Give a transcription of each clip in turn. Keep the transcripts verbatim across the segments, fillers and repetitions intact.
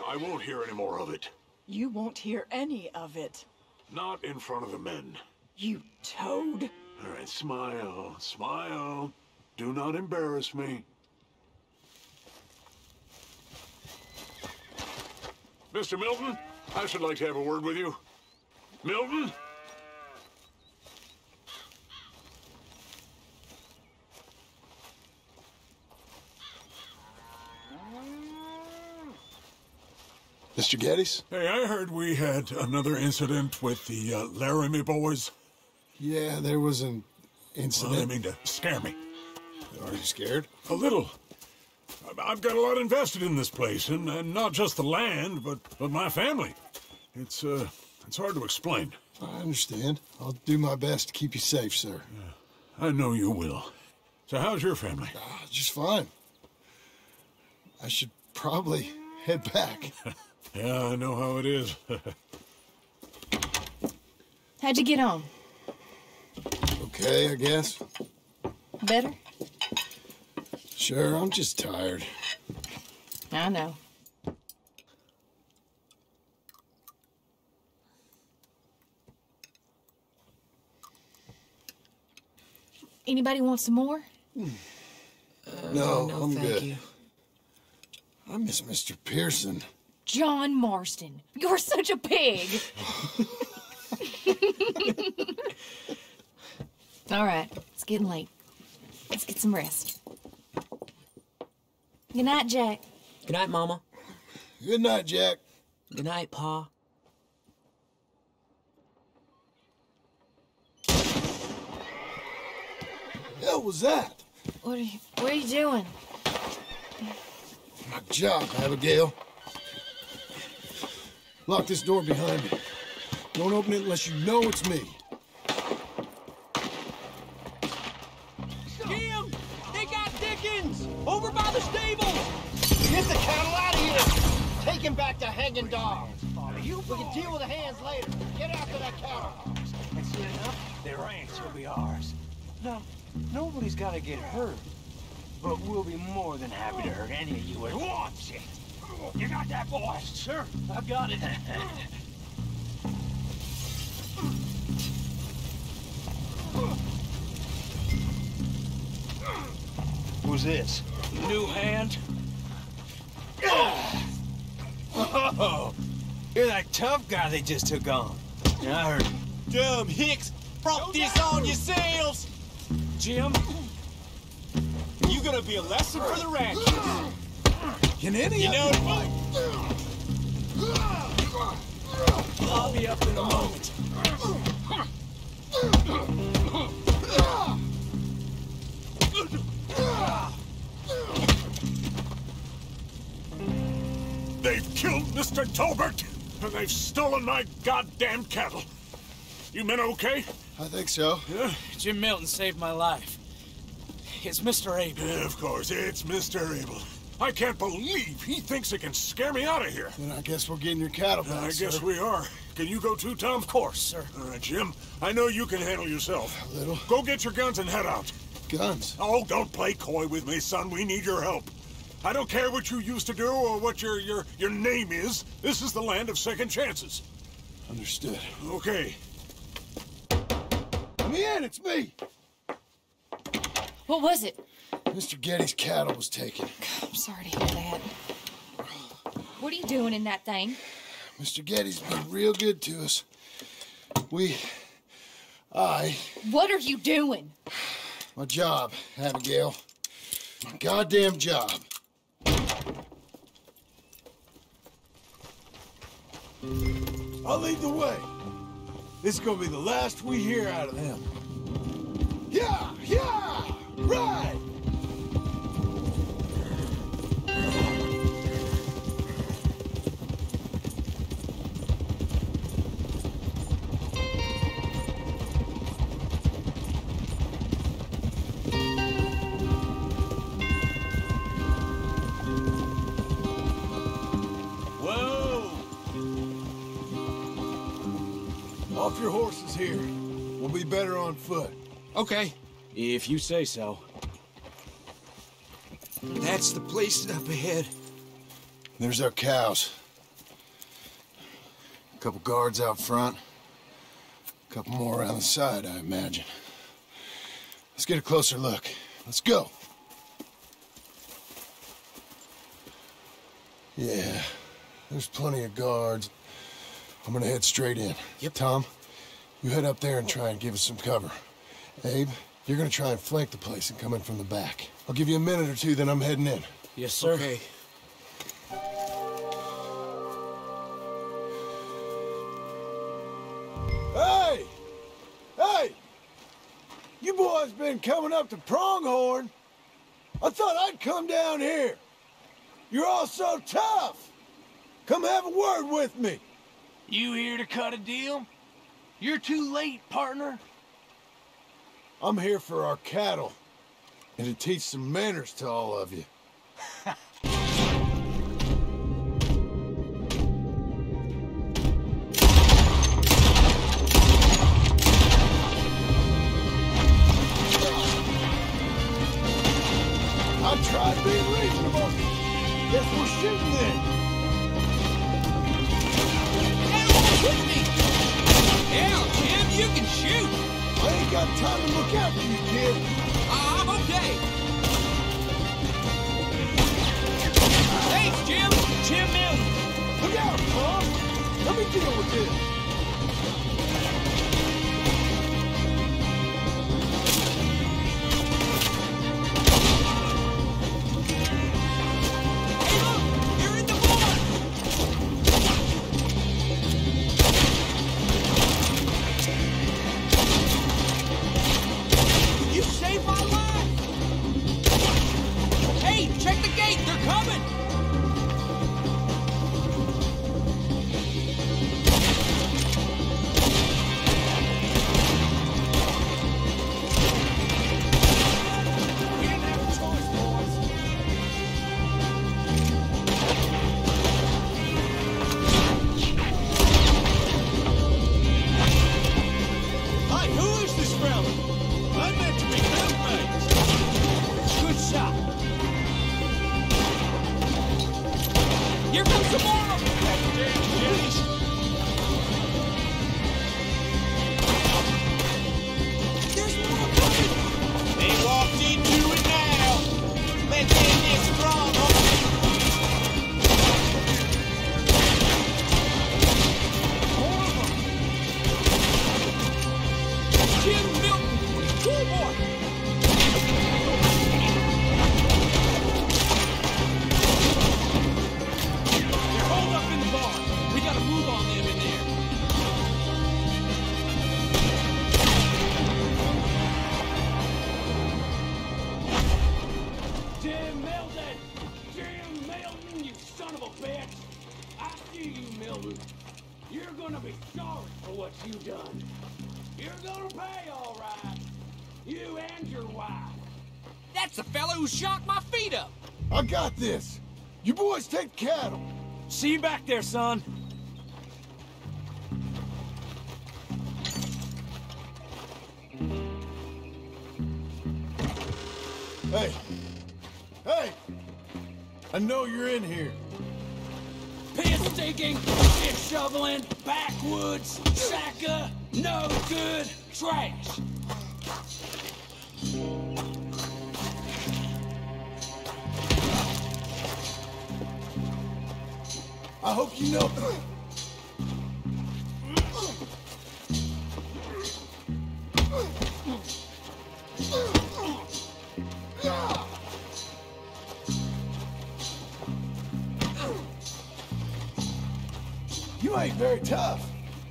I won't hear any more of it. You won't hear any of it. Not in front of the men. You toad. All right, smile, smile. Do not embarrass me. Mister Milton, I should like to have a word with you. Milton? Mister Geddes? Hey, I heard we had another incident with the uh, Laramie boys. Yeah, there was an Well, incident. they mean to scare me. Are you scared? A little. I've got a lot invested in this place, and, and not just the land, but, but my family. It's, uh, it's hard to explain. I understand. I'll do my best to keep you safe, sir. Yeah, I know you will. So how's your family? Uh, just fine. I should probably head back. Yeah, I know how it is. How'd you get on? Okay, I guess. Better? Sure, I'm just tired. I know. Anybody want some more? Uh, no, no, I'm thank good. you. I miss Mister Pearson. John Marston, you're such a pig. All right, it's getting late. Let's get some rest. Good night, Jack. Good night, Mama. Good night, Jack. Good night, Pa. Hell was that? What are you, what are you doing? My job, Abigail. Lock this door behind me. Don't open it unless you know it's me. Jim! They got Dickens! Over by the stables! Get the cattle out of here! Take him back to Hanging Dog. We can deal with the hands later. Get after that cattle. And soon enough, their ranch will be ours. Now, nobody's gotta get hurt. But we'll be more than happy to hurt any of you that wants it. You got that, boy? Sure, I got it. Who's this? New hand? Oh, you're that tough guy they just took on. Yeah, I heard. Dumb hicks! Brought this on yourselves! Jim? You gonna be a lesson for the ranchers. Can any You of know, I'll be up in a moment. They've killed Mister Tolbert, and they've stolen my goddamn cattle. You men okay? I think so. Yeah? Jim Milton saved my life. It's Mister Abel. Yeah, of course, it's Mister Abel. I can't believe he thinks he can scare me out of here. Then I guess we're getting your cattle back, I guess sir. we are. Can you go too, Tom? Of course, sir. All right, Jim. I know you can handle yourself. A little. Go get your guns and head out. Guns. Oh, don't play coy with me, son. We need your help. I don't care what you used to do or what your your your name is. This is the land of second chances. Understood. Okay. Let me in, it's me! What was it? Mister Geddes' cattle was taken. I'm sorry to hear that. What are you doing in that thing? Mister Geddes been real good to us. We... I... What are you doing? My job, Abigail. My goddamn job. I'll lead the way. This is gonna be the last we hear out of them. Yeah! Yeah! Right! Whoa! Off your horses here. We'll be better on foot. Okay, if you say so. That's the place up ahead. There's our cows. Couple guards out front. Couple more around the side, I imagine. Let's get a closer look. Let's go. Yeah, there's plenty of guards. I'm gonna head straight in. Yep. Tom, you head up there and try and give us some cover. Abe, you're gonna try and flank the place and come in from the back. I'll give you a minute or two, then I'm heading in. Yes, sir. Okay. Hey! Hey! You boys been coming up to Pronghorn. I thought I'd come down here. You're all so tough. Come have a word with me. You here to cut a deal? You're too late, partner. I'm here for our cattle, and to teach some manners to all of you. I tried being reasonable. Guess we're shooting then. Shoot me! Hell, Jim, you can shoot! I ain't got time to look after you, kid. Uh, I'm okay. Thanks, Jim! Jim Milton! Look out, Tom! Let me deal with this. Hey, look! You're in the barn! You saved my life! Hey, check the gate! They're coming! We didn't have a choice, boys. Hi, who is this fella? I meant to be housemates. Good shot. Here comes some more of them. Damn Jennies. There's more coming. They walked into it now. Let's get this strong. More of them. Jim Milton, cool boy. They're holed up in the bar. We gotta move on them in there. Jim Milton! Jim Milton, you son of a bitch! I see you, Milton. You're gonna be sorry for what you've done. You're gonna pay, all right. You and your wife. That's the fellow who shocked my feet up. I got this. You boys take cattle. See you back there, son. Hey. Hey! I know you're in here. Piss digging, shit shoveling, backwoods, Saka, no good, trash. I hope you know. You ain't very tough.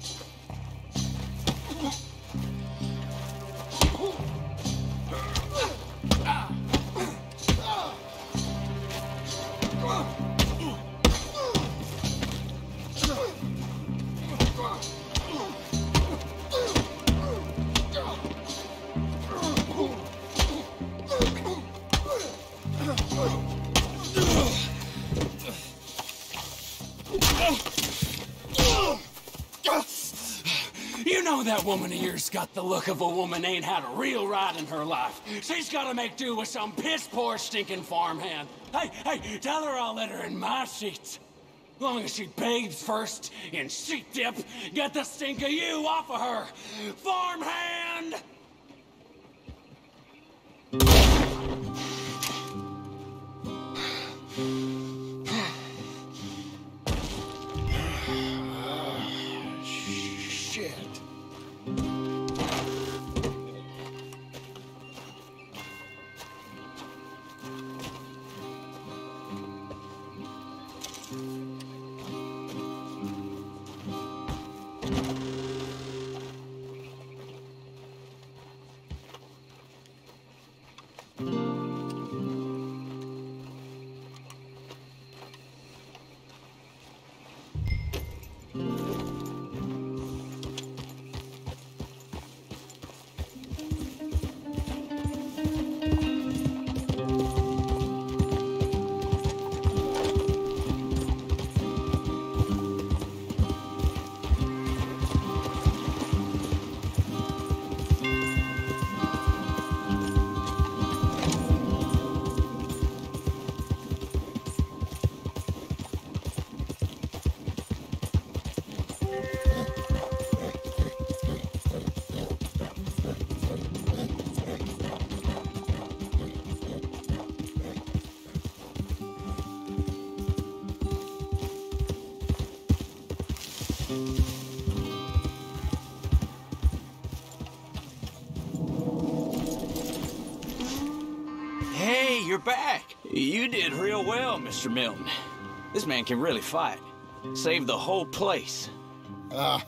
You know that woman of yours got the look of a woman ain't had a real ride in her life. She's gotta make do with some piss-poor stinking farmhand. Hey, hey, tell her I'll let her in my seats. Long as she bathes first in sheep dip, get the stink of you off of her! Farmhand! Shit. Hey, you're back. You did real well, Mister Milton. This man can really fight. Saved the whole place. Ah,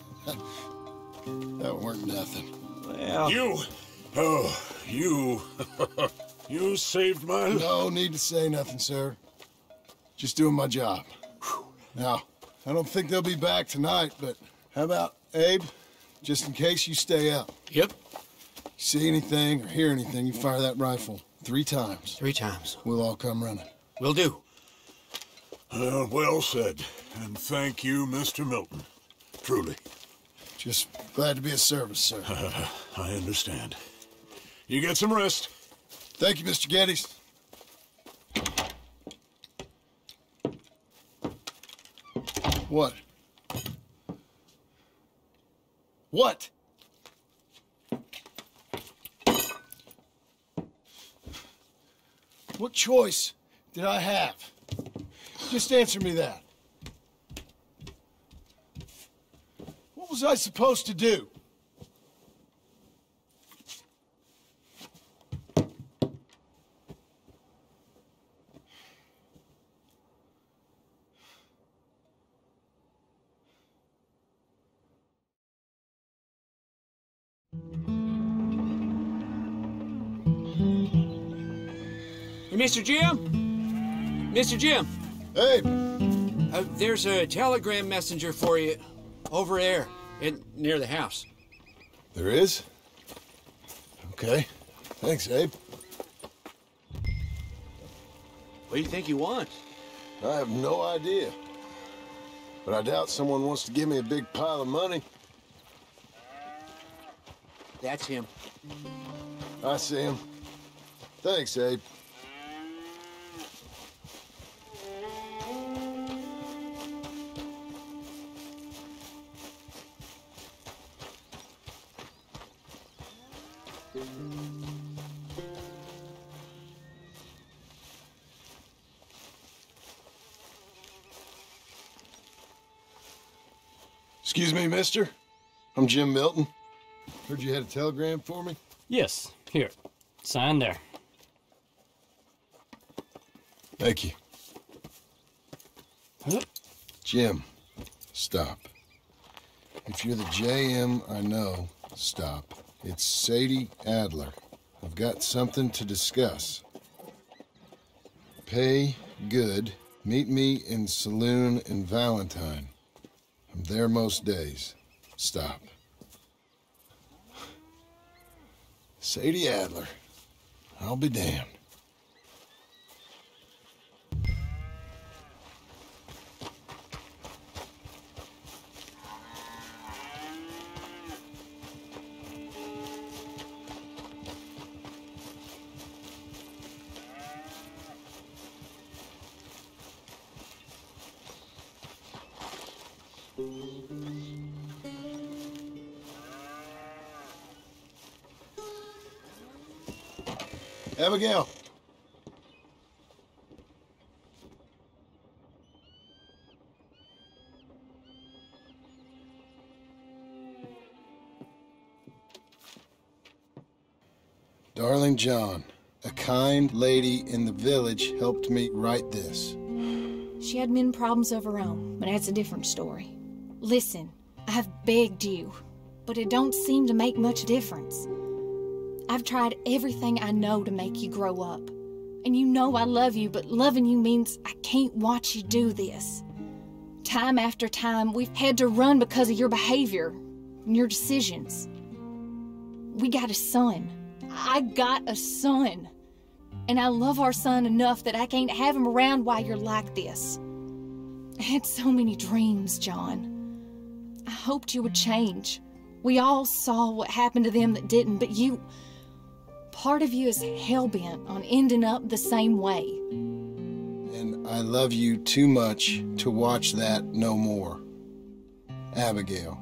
that weren't nothing. Well... You! Oh, you... you saved my life. No need to say nothing, sir. Just doing my job. Now, I don't think they'll be back tonight, but how about, Abe? Just in case you stay up. Yep. See anything or hear anything, you fire that rifle three times. Three times. We'll all come running. Will do. Uh, well said. And thank you, Mister Milton. Truly. Just glad to be of service, sir. I understand. You get some rest. Thank you, Mister Geddes. What? What? What choice did I have? Just answer me that. What was I supposed to do? Hey, Mister Jim? Mister Jim? Hey! Uh, there's a telegram messenger for you over there in, near the house. There is? Okay. Thanks, Abe. What do you think he wants? I have no idea. But I doubt someone wants to give me a big pile of money. That's him. I see him. Thanks, Abe. Excuse me, mister. I'm Jim Milton. Heard you had a telegram for me? Yes. Here. Sign there. Thank you. Huh? Jim, stop. If you're the J M I know, stop. It's Sadie Adler. I've got something to discuss. Pay good. Meet me in Saloon in Valentine. I'm there most days. Stop. Sadie Adler. I'll be damned. Abigail. Darling John, a kind lady in the village helped me write this. She had men problems of her own, but that's a different story. Listen, I've begged you, but it don't seem to make much difference. I've tried everything I know to make you grow up. And you know I love you, but loving you means I can't watch you do this. Time after time, we've had to run because of your behavior and your decisions. We got a son. I got a son. And I love our son enough that I can't have him around while you're like this. I had so many dreams, John. I hoped you would change. We all saw what happened to them that didn't, but you... Part of you is hell-bent on ending up the same way. And I love you too much to watch that no more. Abigail.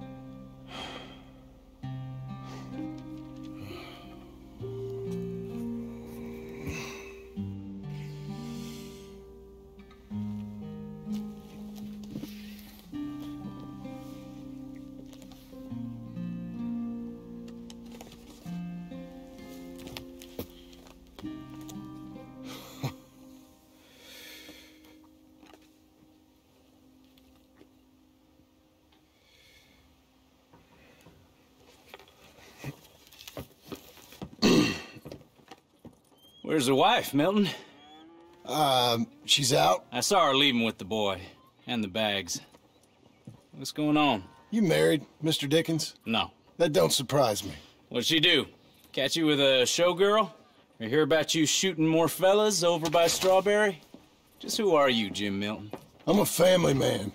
Where's the wife, Milton? Um, she's out. I saw her leaving with the boy. And the bags. What's going on? You married, Mister Dickens? No. That don't surprise me. What'd she do? Catch you with a showgirl? Or hear about you shooting more fellas over by Strawberry? Just who are you, Jim Milton? I'm a family man.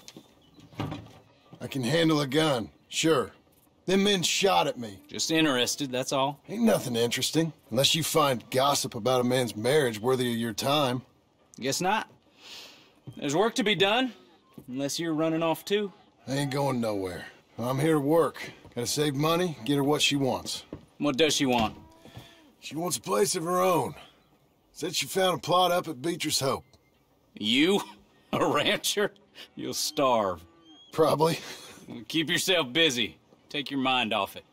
I can handle a gun, sure. Them men shot at me. Just interested, that's all. Ain't nothing interesting, unless you find gossip about a man's marriage worthy of your time. Guess not. There's work to be done, unless you're running off too. I ain't going nowhere. I'm here to work. Gotta save money, get her what she wants. What does she want? She wants a place of her own. Said she found a plot up at Beecher's Hope. You? A rancher? You'll starve. Probably. Keep yourself busy. Take your mind off it.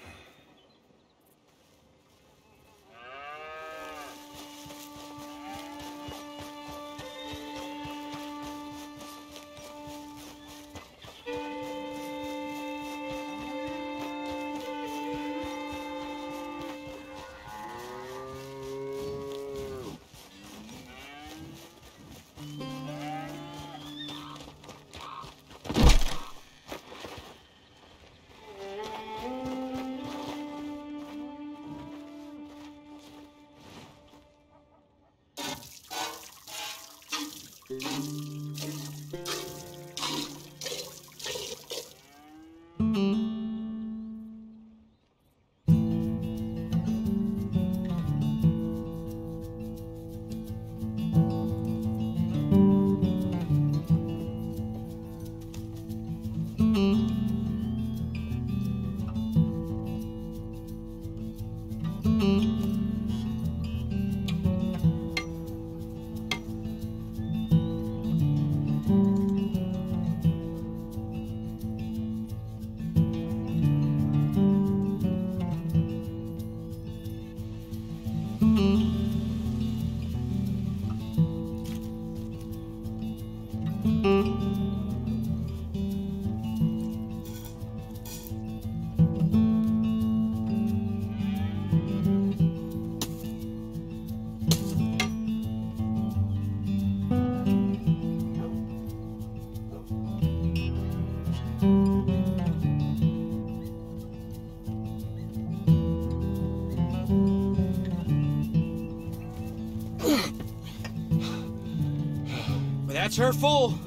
That's her full.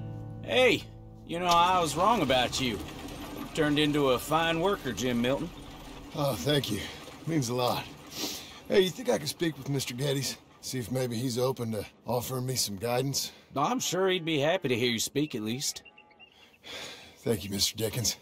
Hey, you know, I was wrong about you. Turned into a fine worker, Jim Milton. Oh, thank you. Means a lot. Hey, you think I could speak with Mister Geddes? See if maybe he's open to offering me some guidance? I'm sure he'd be happy to hear you speak, at least. Thank you, Mister Dickens.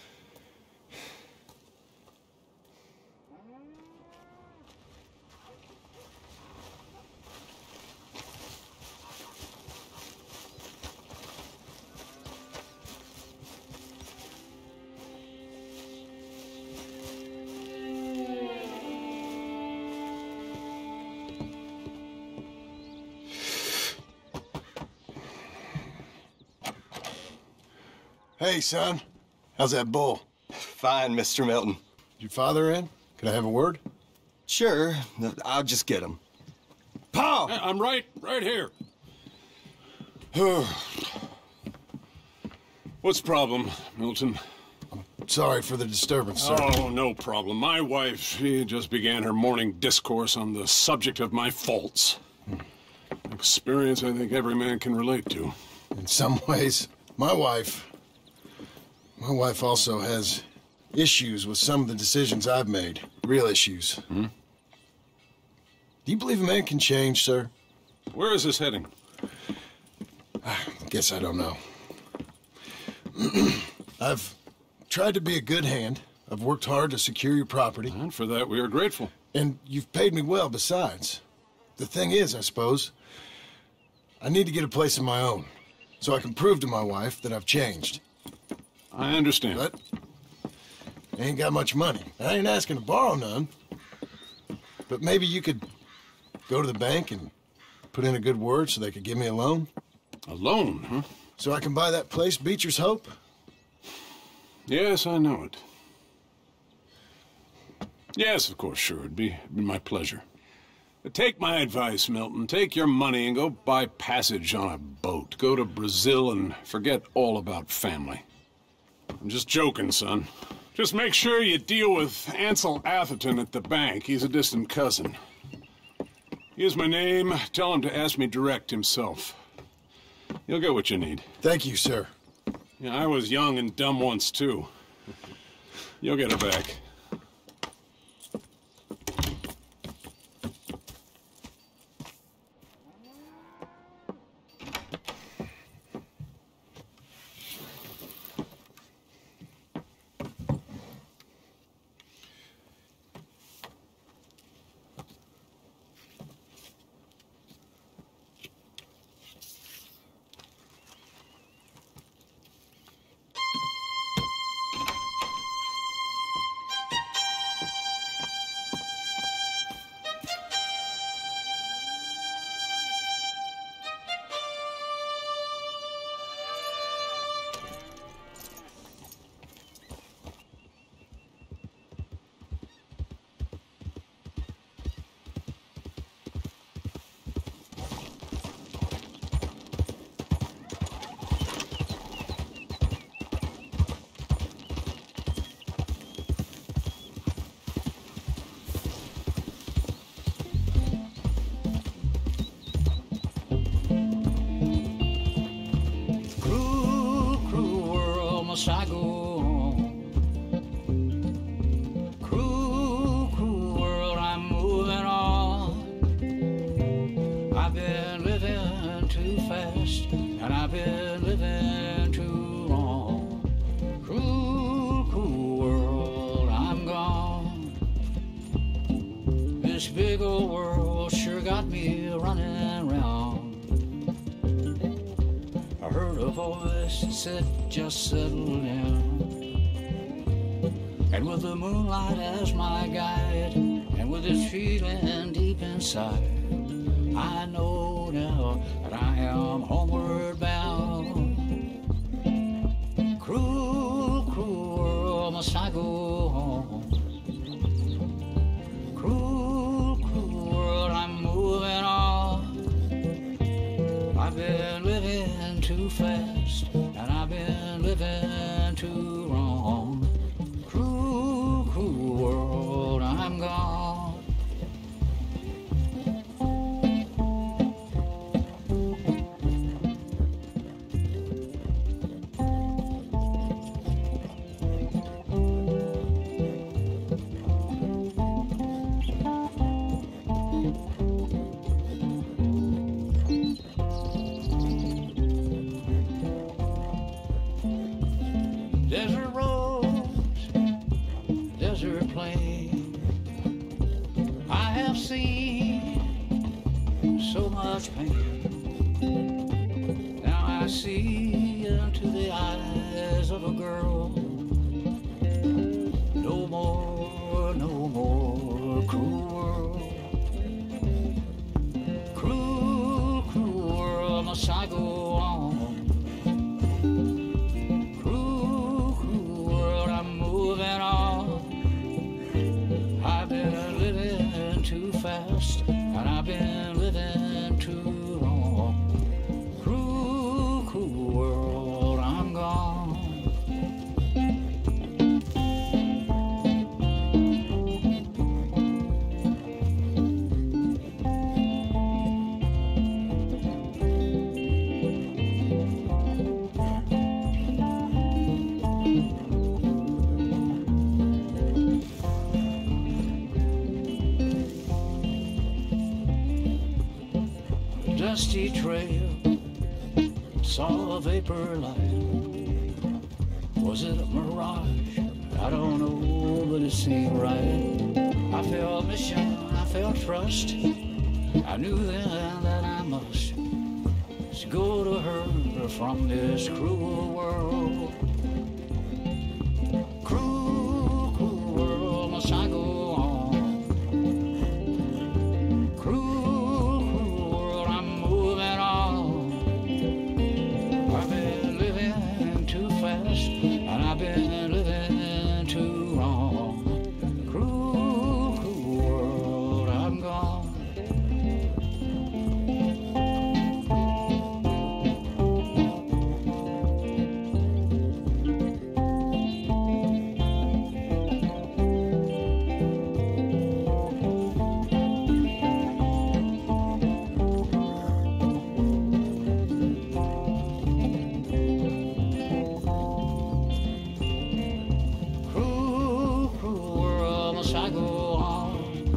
Hey, son. How's that bull? Fine, Mister Milton. Your father in? Can I have a word? Sure. I'll just get him. Pa! I'm right, right here. What's the problem, Milton? Sorry for the disturbance, sir. Oh, no problem. My wife, she just began her morning discourse on the subject of my faults. Experience I think every man can relate to. In some ways, my wife... My wife also has issues with some of the decisions I've made. Real issues. Hmm? Do you believe a man can change, sir? Where is this heading? I guess I don't know. I've tried to be a good hand. I've worked hard to secure your property. And for that, we are grateful. And you've paid me well besides. The thing is, I suppose, I need to get a place of my own, so I can prove to my wife that I've changed. I understand. But I ain't got much money. I ain't asking to borrow none. But maybe you could go to the bank and put in a good word so they could give me a loan. A loan, huh? So I can buy that place, Beecher's Hope? Yes, I know it. Yes, of course, sure. It'd be, it'd be my pleasure. But take my advice, Milton. Take your money and go buy passage on a boat. Go to Brazil and forget all about family. I'm just joking, son. Just make sure you deal with Ansel Atherton at the bank. He's a distant cousin. Here's my name. Tell him to ask me direct himself. You'll get what you need. Thank you, sir. Yeah, I was young and dumb once, too. You'll get it back. I go on. Cruel, cruel world, I'm moving on. I've been living too fast, and I've been living too long. Cruel, cruel world, I'm gone. This big old world sure got me running round. I heard a voice that said, just settle down. And with the moonlight as my guide, and with this feeling deep inside, I know now that I am homeward bound. Cruel, cruel world, must I go home? Cruel, cruel world, I'm moving on. I've been living too fast, and I've been living too wrong. Cruel, cruel world, I'm gone. desert plain. I have seen so much pain. Now I see into the eyes of a girl. No more, no more cruel world. Cruel, cruel world, must I go on? Cruel, cruel world, I'm moving on. I've been living too fast, and I've been living too long. Cruel, cruel world, I'm gone. Dusty trail, saw a vapor light. Was it a mirage? I don't know, but it seemed right. I felt mission, I felt trust. I knew then that I must go to her from this cruel world. Cruel, cruel world, must I go on? Cruel I've been living too long. Cruel, cruel world, I'm gone. I go on.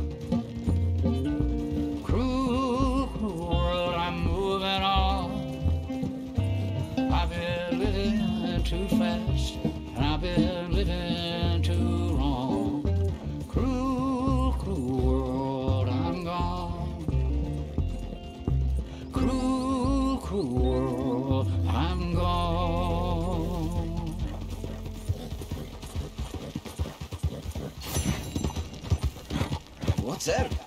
Cruel, cruel world, I'm moving on. I've been living too fast, and I've been living too long. Cruel, cruel world, I'm gone. Cruel, cruel world, I'm gone. What's that about?